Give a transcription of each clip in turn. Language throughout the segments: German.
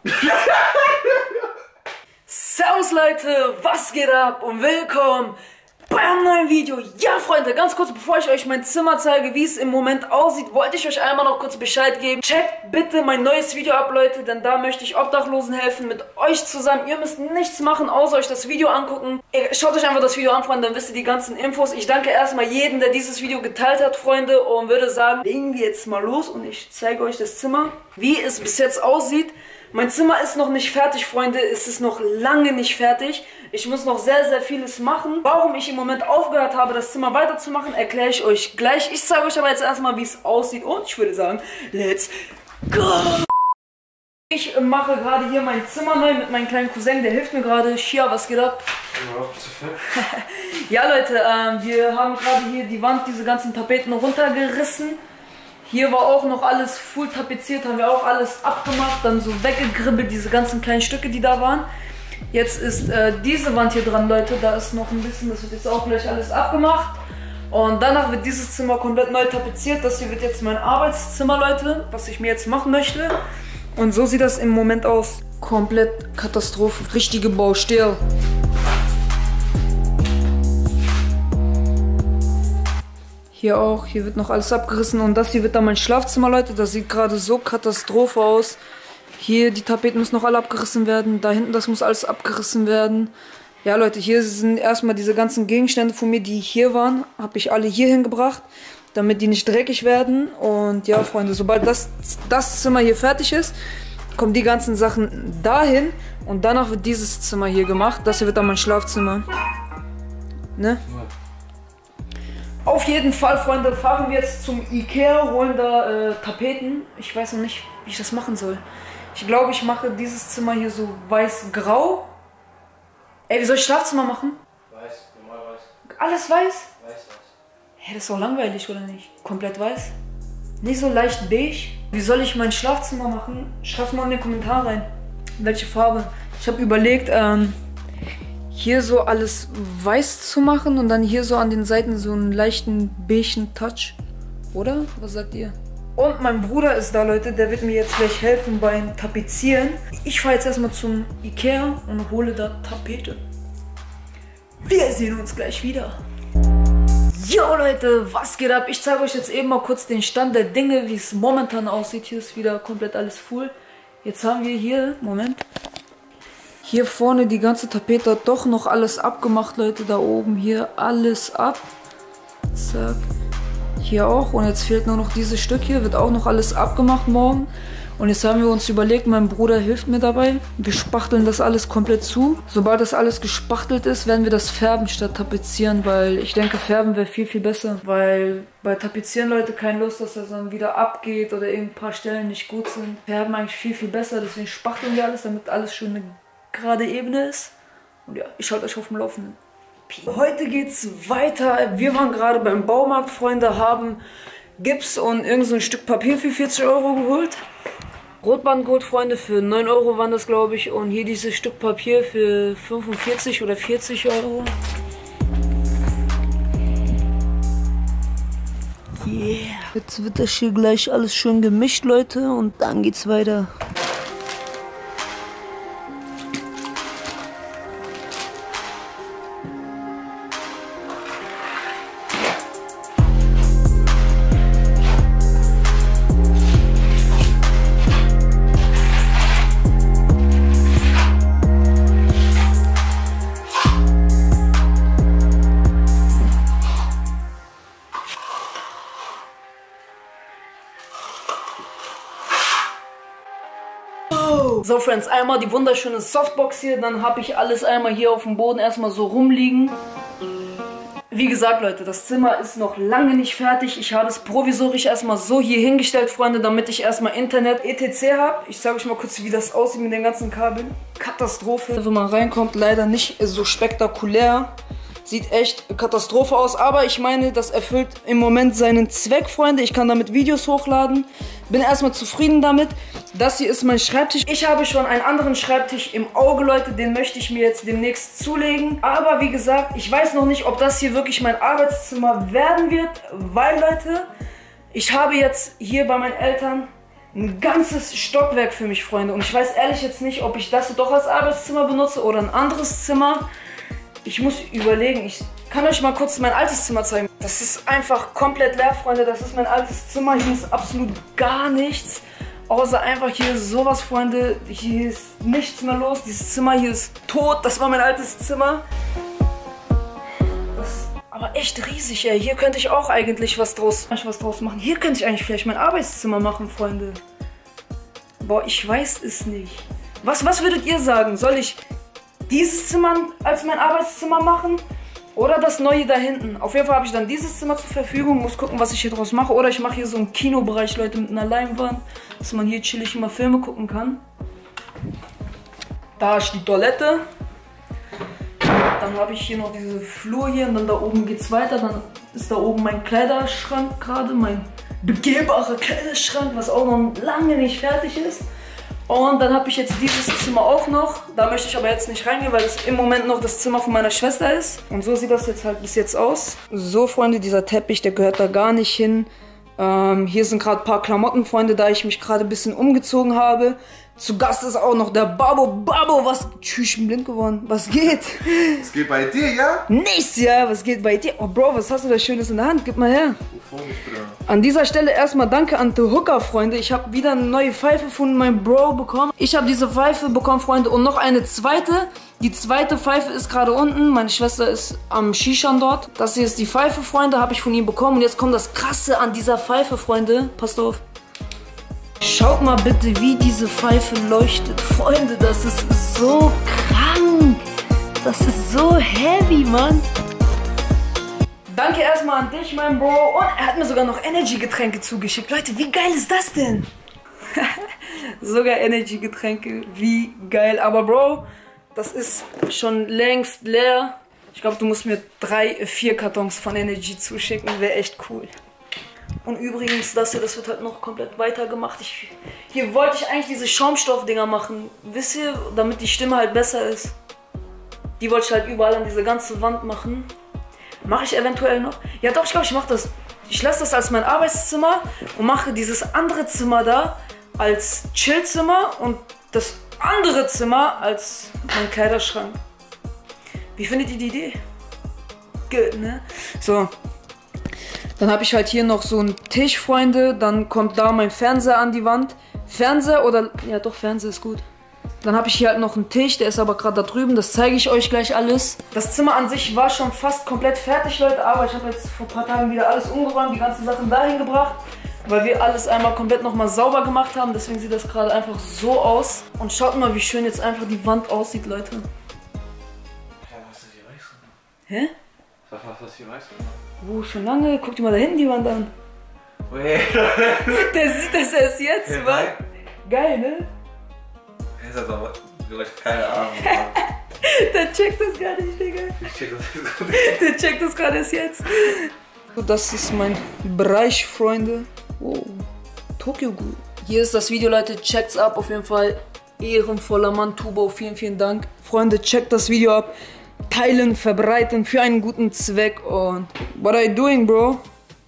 Servus Leute, was geht ab und willkommen bei einem neuen Video. Ja Freunde, ganz kurz bevor ich euch mein Zimmer zeige, wie es im Moment aussieht, wollte ich euch einmal noch kurz Bescheid geben. Checkt bitte mein neues Video ab, Leute, denn da möchte ich Obdachlosen helfen mit euch zusammen. Ihr müsst nichts machen, außer euch das Video angucken. Schaut euch einfach das Video an, Freunde, dann wisst ihr die ganzen Infos. Ich danke erstmal jedem, der dieses Video geteilt hat, Freunde, und würde sagen, legen wir jetzt mal los und ich zeige euch das Zimmer, wie es bis jetzt aussieht. Mein Zimmer ist noch nicht fertig, Freunde. Es ist noch lange nicht fertig. Ich muss noch sehr, sehr vieles machen. Warum ich im Moment aufgehört habe, das Zimmer weiterzumachen, erkläre ich euch gleich. Ich zeige euch aber jetzt erstmal, wie es aussieht. Und ich würde sagen, let's go! Ich mache gerade hier mein Zimmer neu mit meinem kleinen Cousin. Der hilft mir gerade. Shia, was geht ab? Ja, Leute, wir haben gerade hier die Wand, diese ganzen Tapeten runtergerissen. Hier war auch noch alles full tapeziert, haben wir auch alles abgemacht, dann so weggegribbelt, diese ganzen kleinen Stücke, die da waren. Jetzt ist diese Wand hier dran, Leute, da ist noch ein bisschen, das wird jetzt auch gleich alles abgemacht. Und danach wird dieses Zimmer komplett neu tapeziert. Das hier wird jetzt mein Arbeitszimmer, Leute, was ich mir jetzt machen möchte. Und so sieht das im Moment aus. Komplett Katastrophe, richtige Baustelle. Hier auch, hier wird noch alles abgerissen und das hier wird dann mein Schlafzimmer, Leute. Das sieht gerade so Katastrophe aus. Hier, die Tapeten müssen noch alle abgerissen werden. Da hinten, das muss alles abgerissen werden. Ja, Leute, hier sind erstmal diese ganzen Gegenstände von mir, die hier waren, habe ich alle hier hingebracht, damit die nicht dreckig werden. Und ja, Freunde, sobald das Zimmer hier fertig ist, kommen die ganzen Sachen dahin und danach wird dieses Zimmer hier gemacht. Das hier wird dann mein Schlafzimmer. Ne? Auf jeden Fall, Freunde, fahren wir jetzt zum Ikea, holen da Tapeten. Ich weiß noch nicht, wie ich das machen soll. Ich glaube, ich mache dieses Zimmer hier so weiß-grau. Ey, wie soll ich Schlafzimmer machen? Weiß, normal weiß. Alles weiß? Weiß. Hä, das ist doch langweilig, oder nicht? Komplett weiß? Nicht so leicht beige? Wie soll ich mein Schlafzimmer machen? Schreibt mal in den Kommentar rein. Welche Farbe? Ich habe überlegt, hier so alles weiß zu machen und dann hier so an den Seiten so einen leichten beigen Touch. Oder? Was sagt ihr? Und mein Bruder ist da, Leute. Der wird mir jetzt gleich helfen beim Tapezieren. Ich fahre jetzt erstmal zum Ikea und hole da Tapete. Wir sehen uns gleich wieder. Jo, Leute, was geht ab? Ich zeige euch jetzt eben mal kurz den Stand der Dinge, wie es momentan aussieht. Hier ist wieder komplett alles full. Jetzt haben wir hier, Moment. Hier vorne die ganze Tapete hat doch noch alles abgemacht, Leute. Da oben hier alles ab. Zack. Hier auch. Und jetzt fehlt nur noch dieses Stück hier. Wird auch noch alles abgemacht morgen. Und jetzt haben wir uns überlegt, mein Bruder hilft mir dabei. Wir spachteln das alles komplett zu. Sobald das alles gespachtelt ist, werden wir das färben statt tapezieren. Weil ich denke, färben wäre viel, viel besser. Weil bei Tapezieren, Leute, keine Lust, dass das dann wieder abgeht oder ein paar Stellen nicht gut sind. Färben eigentlich viel, viel besser. Deswegen spachteln wir alles, damit alles schön eine gerade Ebene ist. Und ja, ich halte euch auf dem Laufenden. Heute geht's weiter. Wir waren gerade beim Baumarkt, Freunde, haben Gips und irgend so ein Stück Papier für 40 Euro geholt. Rotbandgurt, Freunde, für 9 Euro waren das, glaube ich. Und hier dieses Stück Papier für 45 oder 40 Euro. Yeah. Jetzt wird das hier gleich alles schön gemischt, Leute. Und dann geht's weiter. So, Friends, einmal die wunderschöne Softbox hier, dann habe ich alles einmal hier auf dem Boden erstmal so rumliegen. Wie gesagt, Leute, das Zimmer ist noch lange nicht fertig. Ich habe es provisorisch erstmal so hier hingestellt, Freunde, damit ich erstmal Internet etc. habe. Ich zeige euch mal kurz, wie das aussieht mit den ganzen Kabeln. Katastrophe. Wenn man reinkommt, leider nicht so spektakulär. Sieht echt Katastrophe aus, aber ich meine, das erfüllt im Moment seinen Zweck, Freunde. Ich kann damit Videos hochladen. Bin erstmal zufrieden damit. Das hier ist mein Schreibtisch. Ich habe schon einen anderen Schreibtisch im Auge, Leute. Den möchte ich mir jetzt demnächst zulegen. Aber wie gesagt, ich weiß noch nicht, ob das hier wirklich mein Arbeitszimmer werden wird. Weil, Leute, ich habe jetzt hier bei meinen Eltern ein ganzes Stockwerk für mich, Freunde. Und ich weiß ehrlich jetzt nicht, ob ich das doch als Arbeitszimmer benutze oder ein anderes Zimmer. Ich muss überlegen. Ich kann euch mal kurz mein altes Zimmer zeigen. Das ist einfach komplett leer, Freunde. Das ist mein altes Zimmer. Hier ist absolut gar nichts. Außer einfach hier sowas, Freunde. Hier ist nichts mehr los. Dieses Zimmer hier ist tot. Das war mein altes Zimmer. Das ist aber echt riesig, ey. Hier könnte ich auch eigentlich was draus machen. Hier könnte ich eigentlich vielleicht mein Arbeitszimmer machen, Freunde. Boah, ich weiß es nicht. Was würdet ihr sagen? Soll ich dieses Zimmer als mein Arbeitszimmer machen? Oder das neue da hinten? Auf jeden Fall habe ich dann dieses Zimmer zur Verfügung. Muss gucken, was ich hier draus mache. Oder ich mache hier so einen Kinobereich, Leute, mit einer Leinwand. Dass man hier chillig immer Filme gucken kann. Da ist die Toilette. Dann habe ich hier noch diese Flur hier. Und dann da oben geht es weiter. Dann ist da oben mein Kleiderschrank gerade. Mein begehbarer Kleiderschrank, was auch noch lange nicht fertig ist. Und dann habe ich jetzt dieses Zimmer auch noch. Da möchte ich aber jetzt nicht reingehen, weil das im Moment noch das Zimmer von meiner Schwester ist. Und so sieht das jetzt halt bis jetzt aus. So, Freunde, dieser Teppich, der gehört da gar nicht hin. Hier sind gerade ein paar Klamotten, Freunde, da ich mich gerade ein bisschen umgezogen habe. Zu Gast ist auch noch der Babo. Babo, was? Tschüss, ich bin blind geworden. Was geht? Was geht bei dir, ja? Nichts, ja. Was geht bei dir? Oh, Bro, was hast du da Schönes in der Hand? Gib mal her. An dieser Stelle erstmal danke an The Hooker, Freunde. Ich habe wieder eine neue Pfeife von meinem Bro bekommen. Ich habe diese Pfeife bekommen, Freunde, und noch eine zweite. Die zweite Pfeife ist gerade unten. Meine Schwester ist am Shishan dort. Das hier ist die Pfeife, Freunde, habe ich von ihm bekommen. Und jetzt kommt das Krasse an dieser Pfeife, Freunde. Passt auf. Schaut mal bitte, wie diese Pfeife leuchtet. Freunde, das ist so krank. Das ist so heavy, Mann. Danke erstmal an dich, mein Bro. Und er hat mir sogar noch Energy-Getränke zugeschickt. Leute, wie geil ist das denn? Sogar Energy-Getränke. Wie geil. Aber Bro, das ist schon längst leer. Ich glaube, du musst mir 3, 4 Kartons von Energy zuschicken. Wäre echt cool. Und übrigens, das hier, das wird halt noch komplett weitergemacht. Hier wollte ich eigentlich diese Schaumstoffdinger machen. Wisst ihr, damit die Stimme halt besser ist. Die wollte ich halt überall an diese ganze Wand machen. Mache ich eventuell noch? Ja doch, ich glaube, ich mache das. Ich lasse das als mein Arbeitszimmer und mache dieses andere Zimmer da als Chillzimmer und das andere Zimmer als mein Kleiderschrank. Wie findet ihr die Idee? Gut, ne? So. Dann habe ich halt hier noch so einen Tisch, Freunde. Dann kommt da mein Fernseher an die Wand. Fernseher oder... Ja doch, Fernseher ist gut. Dann habe ich hier halt noch einen Tisch, der ist aber gerade da drüben. Das zeige ich euch gleich alles. Das Zimmer an sich war schon fast komplett fertig, Leute. Aber ich habe jetzt vor ein paar Tagen wieder alles umgeräumt, die ganzen Sachen dahin gebracht. Weil wir alles einmal komplett nochmal sauber gemacht haben. Deswegen sieht das gerade einfach so aus. Und schaut mal, wie schön jetzt einfach die Wand aussieht, Leute. Ja, was ist hier weiß? Hä? Was ist hier weiß? Oh, schon lange. Guck dir mal da hinten die Wand an. Der sieht das erst jetzt, ja, Mann. Geil, ne? Ist das aber vielleicht keine Ahnung. Der checkt das gar nicht, Digga. Ich check das nicht. Der checkt das gerade erst jetzt. So, das ist mein Bereich, Freunde. Oh, Tokyo Ghoul. Hier ist das Video, Leute. Checkt's ab. Auf jeden Fall ehrenvoller Mann, Tubo. Vielen, vielen Dank. Freunde, checkt das Video ab. Teilen, verbreiten für einen guten Zweck. Und what are you doing, bro?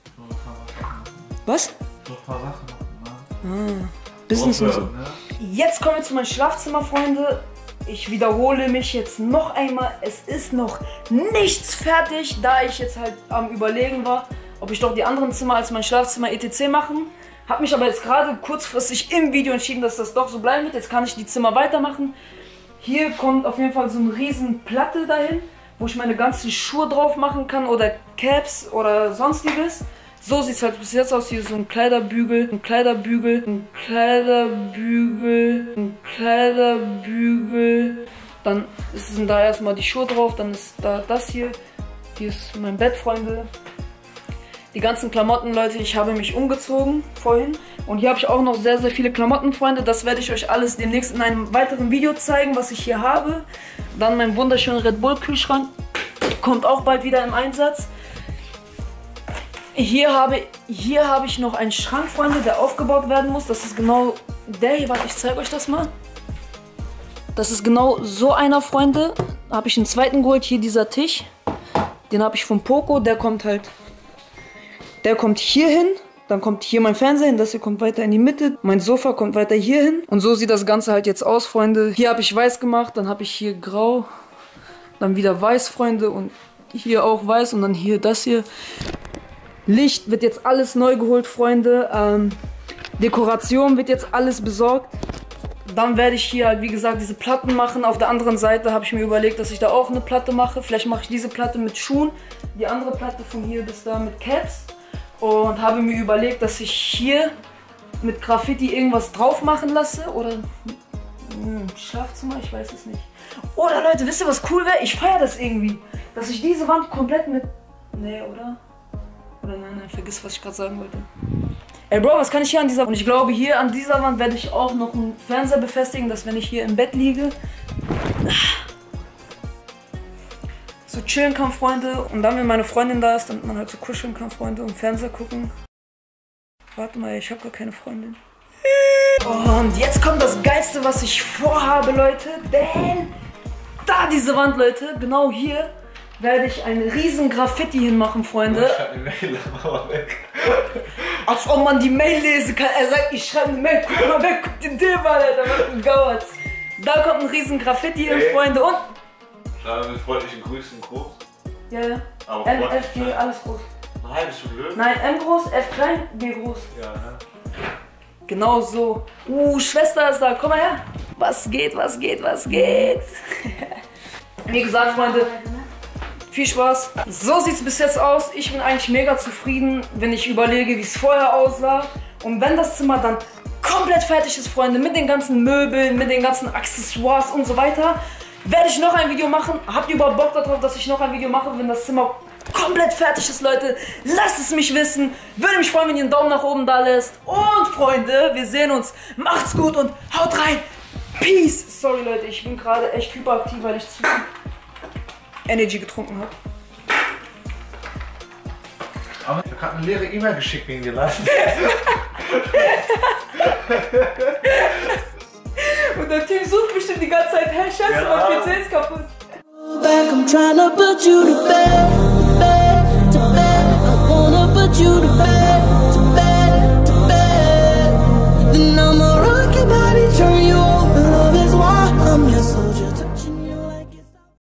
Was? So ein paar Sachen machen, ne? Business und so. Ne? Jetzt kommen wir zu meinem Schlafzimmer, Freunde. Ich wiederhole mich jetzt noch einmal. Es ist noch nichts fertig, da ich jetzt halt am Überlegen war, ob ich doch die anderen Zimmer als mein Schlafzimmer etc. machen. Habe mich aber jetzt gerade kurzfristig im Video entschieden, dass das doch so bleiben wird. Jetzt kann ich die Zimmer weitermachen. Hier kommt auf jeden Fall so eine riesen Platte dahin, wo ich meine ganzen Schuhe drauf machen kann oder Caps oder sonstiges. So sieht es halt bis jetzt aus. Hier so ein Kleiderbügel, ein Kleiderbügel, ein Kleiderbügel, ein Kleiderbügel. Dann sind da erstmal die Schuhe drauf, dann ist da das hier. Hier ist mein Bett, Freunde. Die ganzen Klamotten, Leute, ich habe mich umgezogen vorhin. Und hier habe ich auch noch sehr, sehr viele Klamotten, Freunde. Das werde ich euch alles demnächst in einem weiteren Video zeigen, was ich hier habe. Dann mein wunderschöner Red Bull Kühlschrank. Kommt auch bald wieder im Einsatz. Hier habe ich noch einen Schrank, Freunde, der aufgebaut werden muss. Das ist genau der hier. Warte, ich zeige euch das mal. Das ist genau so einer, Freunde. Da habe ich einen zweiten geholt. Hier dieser Tisch. Den habe ich von Poco. Der kommt hier hin. Dann kommt hier mein Fernseher hin, das hier kommt weiter in die Mitte. Mein Sofa kommt weiter hier hin. Und so sieht das Ganze halt jetzt aus, Freunde. Hier habe ich weiß gemacht, dann habe ich hier grau. Dann wieder weiß, Freunde. Und hier auch weiß und dann hier das hier. Licht wird jetzt alles neu geholt, Freunde. Dekoration wird jetzt alles besorgt. Dann werde ich hier halt, wie gesagt, diese Platten machen. Auf der anderen Seite habe ich mir überlegt, dass ich da auch eine Platte mache. Vielleicht mache ich diese Platte mit Schuhen. Die andere Platte von hier bis da mit Caps. Und habe mir überlegt, dass ich hier mit Graffiti irgendwas drauf machen lasse. Oder im Schlafzimmer, ich weiß es nicht. Oder Leute, wisst ihr, was cool wäre? Ich feiere das irgendwie. Dass ich diese Wand komplett mit... Nee, oder? Oder nein, vergiss, was ich gerade sagen wollte. Ey Bro, was kann ich hier an dieser Wand? Und ich glaube, hier an dieser Wand werde ich auch noch einen Fernseher befestigen, dass wenn ich hier im Bett liege, so chillen kann, Freunde. Und dann, wenn meine Freundin da ist, damit man halt so kuscheln kann, Freunde, und Fernseher gucken. Warte mal, ich habe gar keine Freundin. Und jetzt kommt das Geilste, was ich vorhabe, Leute. Denn da diese Wand, Leute, genau hier, werde ich einen riesen Graffiti hinmachen, Freunde. Schreib eine Mail, aber weg. Als ob man die Mail lesen kann. Er sagt, ich schreibe eine Mail, guck mal weg, guck den Dill mal, Alter, was ein Gauert. Da kommt ein riesen Graffiti hin, Freunde, und... Schreibe mit freundlichen Grüßen groß. Ja, ja. Aber M, F, G, alles groß. Nein, bist du blöd? Nein, M groß, F klein, G groß. Ja, ne? Genau so. Schwester ist da, komm mal her. Was geht, was geht, was geht? Wie gesagt, Freunde, viel Spaß. So sieht es bis jetzt aus. Ich bin eigentlich mega zufrieden, wenn ich überlege, wie es vorher aussah. Und wenn das Zimmer dann komplett fertig ist, Freunde, mit den ganzen Möbeln, mit den ganzen Accessoires und so weiter, werde ich noch ein Video machen. Habt ihr überhaupt Bock darauf, dass ich noch ein Video mache, wenn das Zimmer komplett fertig ist, Leute? Lasst es mich wissen. Würde mich freuen, wenn ihr einen Daumen nach oben da lässt. Und Freunde, wir sehen uns. Macht's gut und haut rein. Peace. Sorry, Leute, ich bin gerade echt hyperaktiv, weil ich zu viel Energy getrunken habe. Aber ich habe gerade eine leere E-Mail geschickt wegen dir lassen. Und der Team sucht bestimmt die ganze Zeit, hey, scheiße, Ja. mein PC ist kaputt. Back, I'm tryna put you to bed, to bed, to bed. I wanna put you to bed.